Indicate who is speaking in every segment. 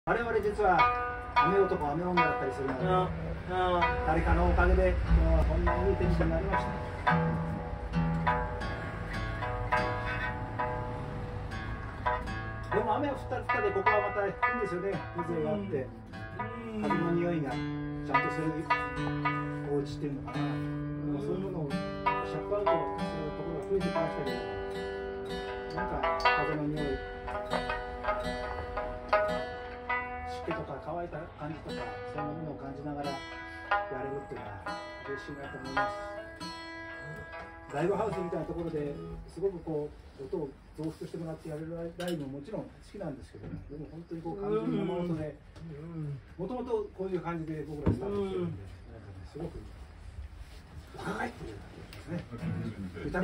Speaker 1: 我々実は雨男雨女だったりするので、誰かのおかげで今日はこんないい天気になりました。でも雨が降ったでここはまたいいんですよね。風情があって風の匂いがちゃんとするお家っていうのかな。そういうものをシャットアウトするところが増えてきましたけど、なんか風の匂い、湿気とか乾いた感じとかそういうものを感じながらやれるっていうのは嬉しいなと思います。ライブハウスみたいなところですごくこう音を増幅してもらってやれるライブももちろん好きなんですけど、でも本当にこう完全な音で、もともとこういう感じで僕らスタートしてるんで、すごく若返ってるんですね。歌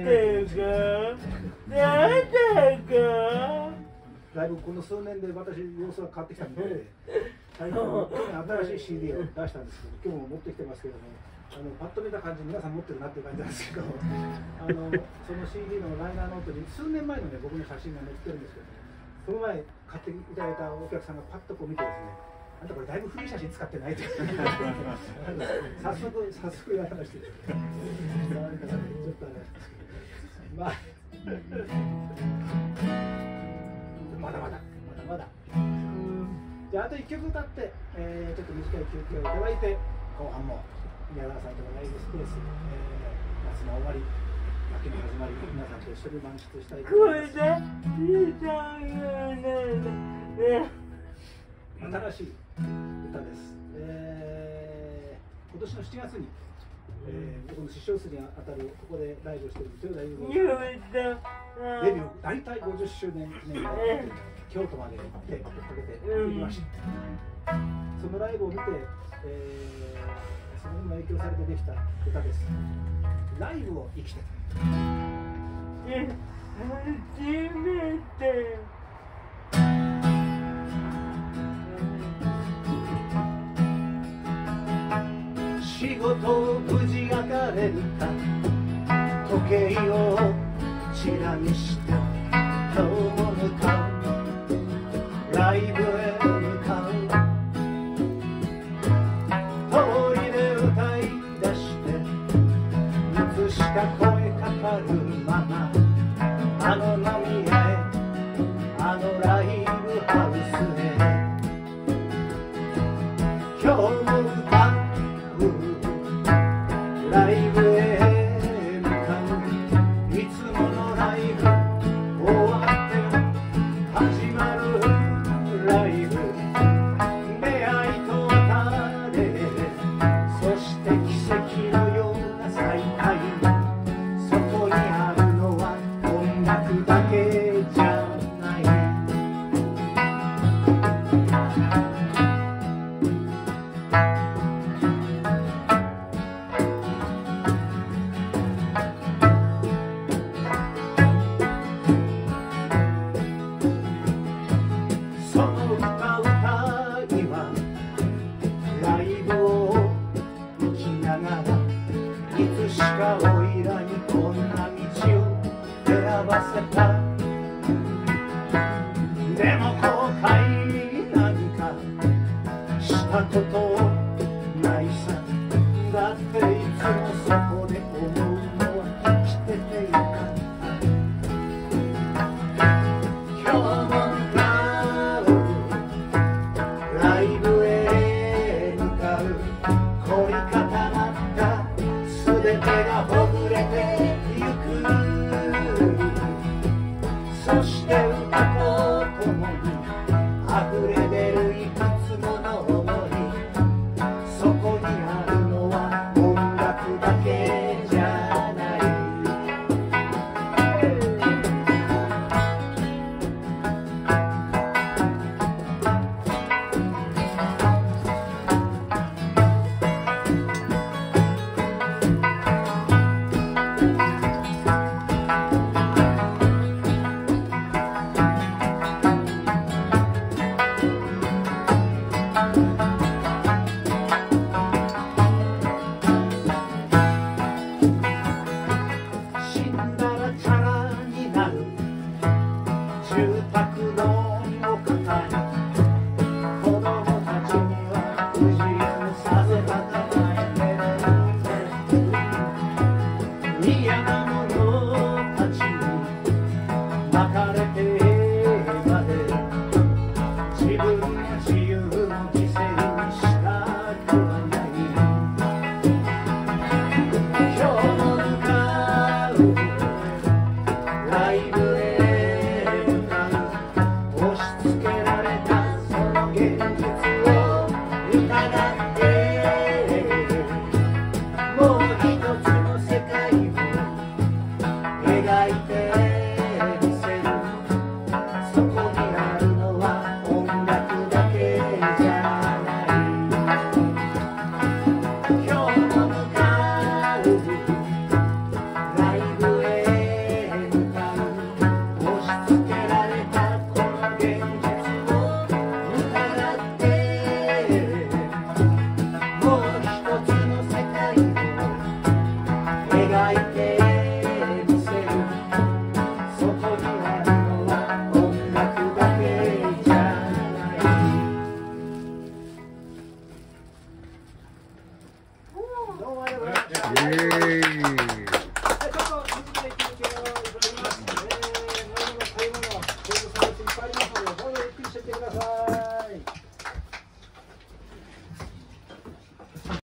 Speaker 1: だいぶこの数年で私様子が変わってきたので、最近新しい CD を出したんですけど、今日も持ってきてますけども、パッと見た感じ皆さん持ってるなっていう感じなんですけど、その CD のライナーノートに数年前のね僕の写真が載ってるんですけど、その前買っていただいたお客さんがパッとこう見てですね、あんたこれだいぶ古い写真使ってないって早速やらまして、ちょっとあれなんですけど、まあまだまだ。じゃああと1曲歌って、ちょっと短い休憩をいただいて、後半も宮川さんとのライブスペース、夏の終わり、秋の始まり、皆さんと一緒に満喫したいと思います。新しい歌です。今年の7月に、僕の師匠数にあたるここでライブをしている豊田優吾デビュー大体50周年記念ライブ、京都まで行って追っかけて行きました。そのライブを見て、そのにも影響されてできた歌です。ライブを生きて仕事無事上がれるか、時計をチラ見して今日も向かう、ライブへ向かう、通りで歌い出していつしか声かかるまま、あの飲み屋へあのライブハウスへ今日も歌う、ライブへ向かう、いつものライブ終わって始まるライブ、出会いと別れ、そして奇跡のような再会、そこにあるのは音楽だけじゃない。その歌うにはライブを生きながら、いつしかおいらにこんな道を選ばせた。でも後悔なんかしたことないさ、だっていつもそこで思うのは生きてていいか、今日も歌う、ライブへ向かう、凝り固まった全てがほぐれてゆく、そして歌とともに溢れ出るいくつもの想い、そこにあるのは音楽だけじゃない。 分の自由を犠牲にしたくはない今日も向かうライブへ向かう押し付けられたその現実を疑ってもう一つの世界を描いてみせるそこにあるのは音楽だけじゃない今日も向かうライブへ向かう押し付けられたこの現実を疑ってもう一つの世界を描いてみせるそこにあるのは音楽だけじゃないどうもありがとうございました。
Speaker 2: イエーイ